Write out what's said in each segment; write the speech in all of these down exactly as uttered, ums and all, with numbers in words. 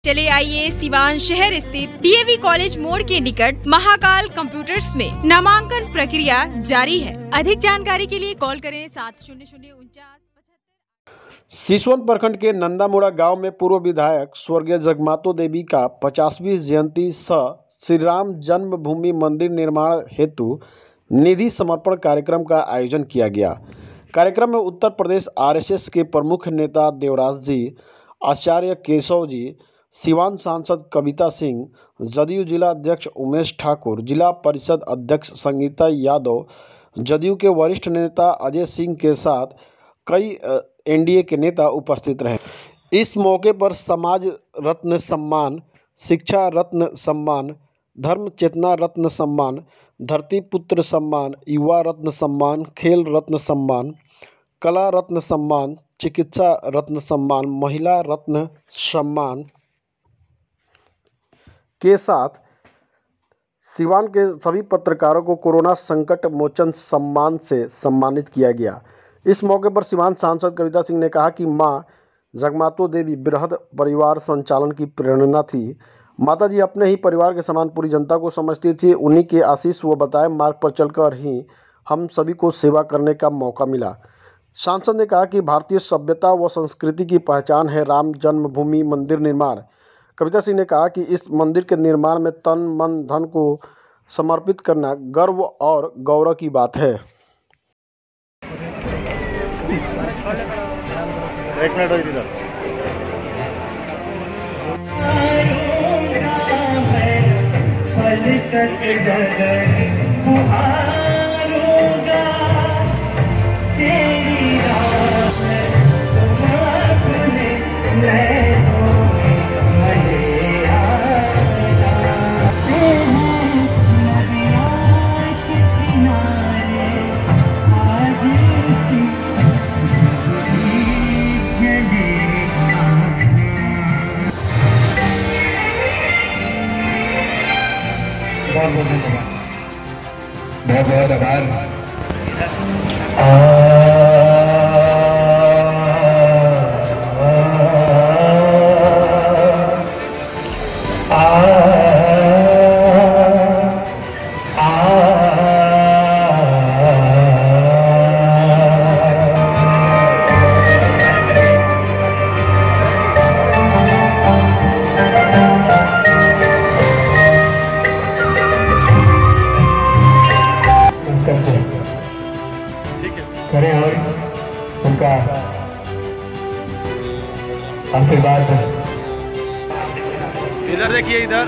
चले आइए सिवान शहर स्थित डीएवी कॉलेज मोड़ के निकट महाकाल कंप्यूटर्स में नामांकन प्रक्रिया जारी है। अधिक जानकारी के लिए कॉल करें सात शून्य शून्य उनचास पचहत्तर। सिसवन प्रखंड के नंदामुड़ा गांव में पूर्व विधायक स्वर्गीय जगमातो देवी का पचासवीं जयंती सह श्री राम जन्मभूमि मंदिर निर्माण हेतु निधि समर्पण कार्यक्रम का आयोजन किया गया। कार्यक्रम में उत्तर प्रदेश आरएसएस के प्रमुख नेता देवराज जी, आचार्य केशव जी, सिवान सांसद कविता सिंह, जदयू जिला अध्यक्ष उमेश ठाकुर, जिला परिषद अध्यक्ष संगीता यादव, जदयू के वरिष्ठ नेता अजय सिंह के साथ कई एनडीए के नेता उपस्थित रहे। इस मौके पर समाज रत्न सम्मान, शिक्षा रत्न सम्मान, धर्म चेतना रत्न सम्मान, धरती पुत्र सम्मान, युवा रत्न सम्मान, खेल रत्न सम्मान, कला रत्न सम्मान, चिकित्सा रत्न सम्मान, महिला रत्न सम्मान के साथ सिवान के सभी पत्रकारों को कोरोना संकट मोचन सम्मान से सम्मानित किया गया। इस मौके पर सिवान सांसद कविता सिंह ने कहा कि मां जगमातो देवी बृहद परिवार संचालन की प्रेरणा थी। माता जी अपने ही परिवार के समान पूरी जनता को समझती थी। उन्हीं के आशीष व बताए मार्ग पर चलकर ही हम सभी को सेवा करने का मौका मिला। सांसद ने कहा कि भारतीय सभ्यता व संस्कृति की पहचान है राम जन्मभूमि मंदिर निर्माण। कविता सिंह ने कहा कि इस मंदिर के निर्माण में तन मन धन को समर्पित करना गर्व और गौरव की बात है। एक मिनट होगी इधर। बहुत बहुत धन्यवाद, बहुत बहुत आभार। करें और उनका आशीर्वाद। इधर देखिए, इधर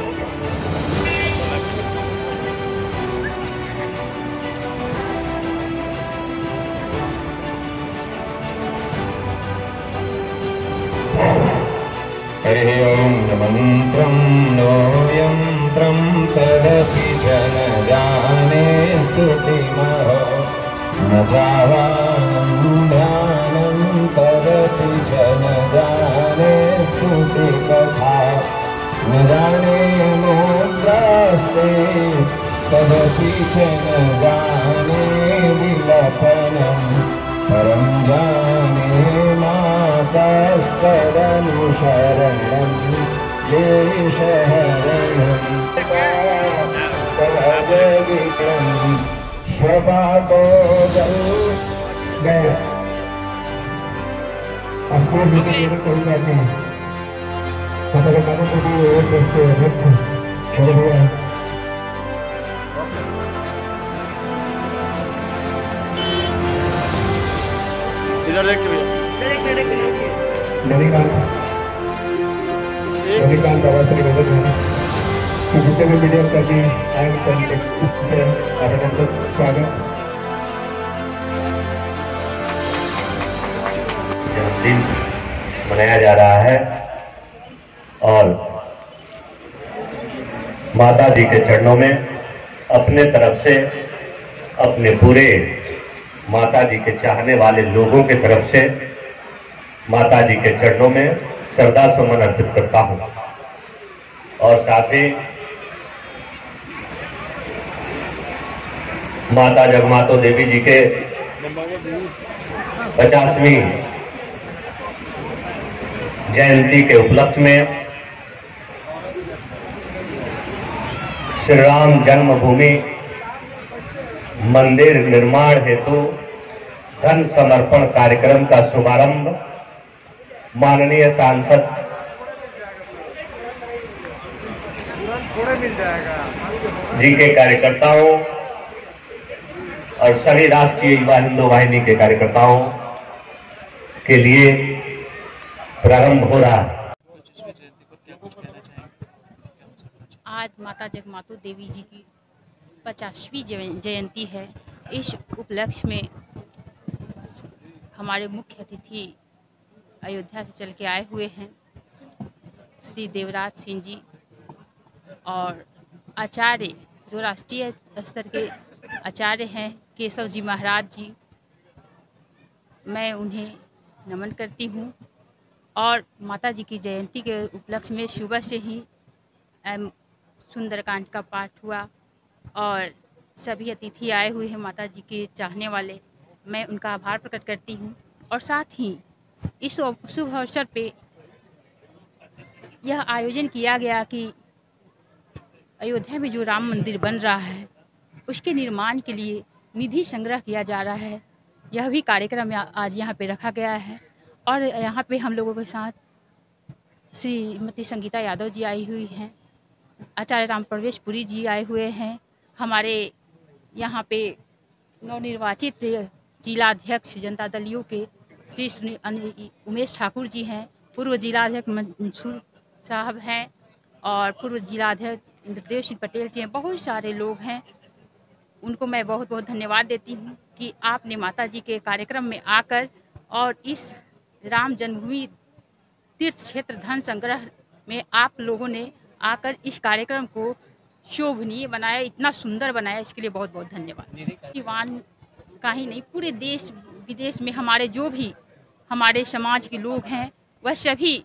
हरि ओम मंत्रं नो यंत्रं तदपि जन जाने स्तुतिमहो न जावानं ध्यानं तदपि जन जाने स्तुति कथा न जाने मुद्रास्ते तदपि जन जाने विलपनं परं जाने मातास्तदनु शरणं ये शरणं तदविक्रम स्वपाको जल गया। आपको भी कोई बात नहीं, हमारे कानों को भी वो करते हैं और हुआ इधर देखिए भैया। ननिकांत ननिकांत आवास की मदद है कि जितने भी मीडिया कर्मी आए हैं आपका स्वागत। जन्मदिन मनाया जा रहा है और माता जी के चरणों में अपने तरफ से, अपने पूरे माता जी के चाहने वाले लोगों के तरफ से माता जी के चरणों में श्रद्धा सुमन अर्पित करता हूं और साथ ही माता जगमातो देवी जी के पचासवीं जयंती के उपलक्ष्य में श्री राम जन्मभूमि मंदिर निर्माण हेतु धन समर्पण कार्यक्रम का शुभारंभ माननीय सांसद जी के कार्यकर्ताओं और सभी राष्ट्रीय युवा हिंदू वाहिनी के कार्यकर्ताओं के लिए प्रारंभ हो रहा है। आज माता जगमातु देवी जी की पचासवीं जयंती है। इस उपलक्ष्य में हमारे मुख्य अतिथि अयोध्या से चल के आए हुए हैं श्री देवराज सिंह जी और आचार्य जो राष्ट्रीय स्तर के आचार्य हैं केशव जी महाराज जी। मैं उन्हें नमन करती हूँ और माता जी की जयंती के उपलक्ष्य में सुबह से ही सुंदरकांड का पाठ हुआ और सभी अतिथि आए हुए हैं माता जी के चाहने वाले। मैं उनका आभार प्रकट करती हूँ और साथ ही इस शुभ अवसर पे यह आयोजन किया गया कि अयोध्या में जो राम मंदिर बन रहा है उसके निर्माण के लिए निधि संग्रह किया जा रहा है। यह भी कार्यक्रम आज यहाँ पे रखा गया है और यहाँ पे हम लोगों के साथ श्रीमती संगीता यादव जी आई हुई हैं, आचार्य राम प्रवेश पुरी जी आए हुए हैं, हमारे यहाँ पे नवनिर्वाचित जिलाध्यक्ष जनता दल यू के श्री उमेश ठाकुर जी हैं, पूर्व जिलाध्यक्ष मंसूर साहब हैं और पूर्व जिलाध्यक्ष इंद्रदेव सिंह पटेल जी हैं। बहुत सारे लोग हैं, उनको मैं बहुत बहुत धन्यवाद देती हूँ कि आपने माता जी के कार्यक्रम में आकर और इस राम जन्मभूमि तीर्थ क्षेत्र धन संग्रह में आप लोगों ने आकर इस कार्यक्रम को शोभनीय बनाया, इतना सुंदर बनाया, इसके लिए बहुत बहुत धन्यवाद। युवान का ही नहीं, पूरे देश विदेश में हमारे जो भी हमारे समाज के लोग हैं वह सभी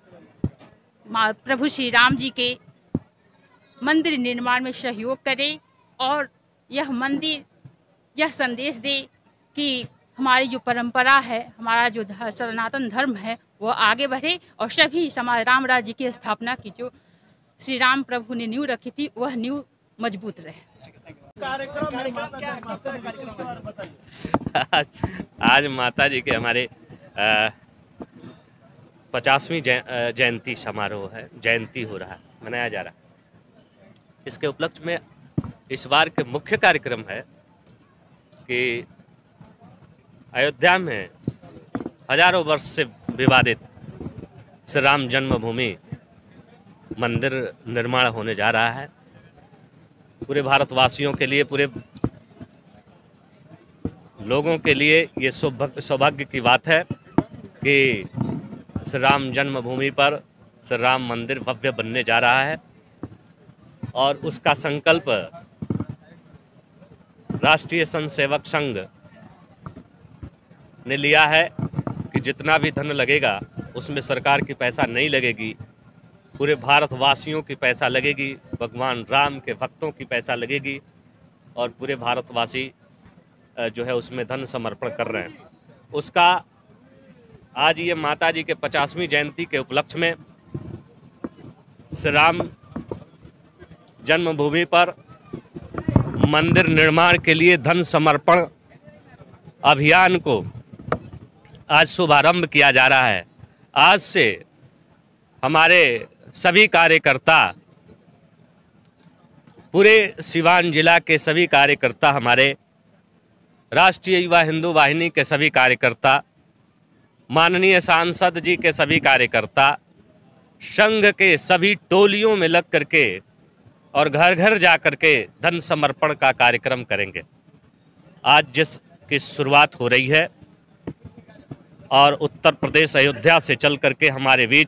प्रभु श्री राम जी के मंदिर निर्माण में सहयोग करें और यह मंदिर यह संदेश दे कि हमारी जो परंपरा है, हमारा जो सनातन धर्म है वो आगे बढ़े और सभी समाज राम राज्य की स्थापना की जो श्री राम प्रभु ने नींव रखी थी वह नींव मजबूत रहे। आज, आज माता जी के हमारे पचासवीं जयंती समारोह है, जयंती हो रहा है, मनाया जा रहा है। इसके उपलक्ष्य में इस बार के मुख्य कार्यक्रम है कि अयोध्या में हजारों वर्ष से विवादित श्री राम जन्मभूमि मंदिर निर्माण होने जा रहा है। पूरे भारतवासियों के लिए, पूरे लोगों के लिए ये सौभाग्य की बात है कि श्री राम जन्मभूमि पर श्री राम मंदिर भव्य बनने जा रहा है और उसका संकल्प राष्ट्रीय संघ सेवक संघ ने लिया है कि जितना भी धन लगेगा उसमें सरकार की पैसा नहीं लगेगी, पूरे भारतवासियों की पैसा लगेगी, भगवान राम के भक्तों की पैसा लगेगी और पूरे भारतवासी जो है उसमें धन समर्पण कर रहे हैं। उसका आज ये माता जी के पचासवीं जयंती के उपलक्ष्य में श्री राम जन्मभूमि पर मंदिर निर्माण के लिए धन समर्पण अभियान को आज शुभारंभ किया जा रहा है। आज से हमारे सभी कार्यकर्ता, पूरे सिवान जिला के सभी कार्यकर्ता, हमारे राष्ट्रीय युवा हिंदू वाहिनी के सभी कार्यकर्ता, माननीय सांसद जी के सभी कार्यकर्ता, संघ के सभी टोलियों में लग करके और घर घर जा करके धन समर्पण का कार्यक्रम करेंगे। आज जिसकी शुरुआत हो रही है और उत्तर प्रदेश अयोध्या से चल करके हमारे बीच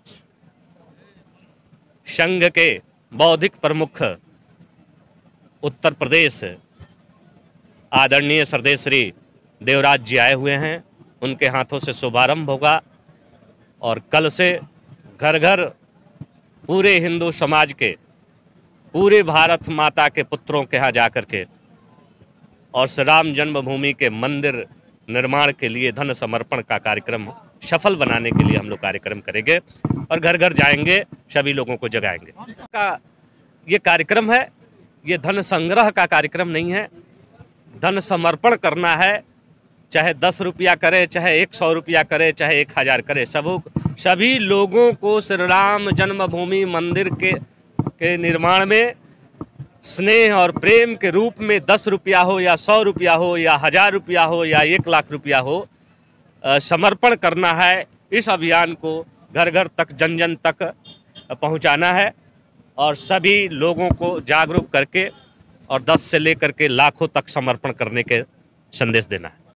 संघ के बौद्धिक प्रमुख उत्तर प्रदेश आदरणीय श्रद्धेय श्री देवराज जी आए हुए हैं, उनके हाथों से शुभारंभ होगा और कल से घर घर पूरे हिंदू समाज के, पूरे भारत माता के पुत्रों के यहाँ जा कर के और श्री राम जन्मभूमि के मंदिर निर्माण के लिए धन समर्पण का कार्यक्रम सफल बनाने के लिए हम लोग कार्यक्रम करेंगे और घर घर जाएंगे, सभी लोगों को जगाएंगे। का ये कार्यक्रम है, ये धन संग्रह का कार्यक्रम नहीं है, धन समर्पण करना है। चाहे दस रुपया करे, चाहे एक सौ रुपया करे, चाहे एक हज़ार करे, सब सभी लोगों को श्री राम जन्मभूमि मंदिर के के निर्माण में स्नेह और प्रेम के रूप में दस रुपया हो या सौ रुपया हो या हज़ार रुपया हो या एक लाख रुपया हो, समर्पण करना है। इस अभियान को घर घर तक, जन जन तक पहुंचाना है और सभी लोगों को जागरूक करके और दस से लेकर के लाखों तक समर्पण करने के संदेश देना है।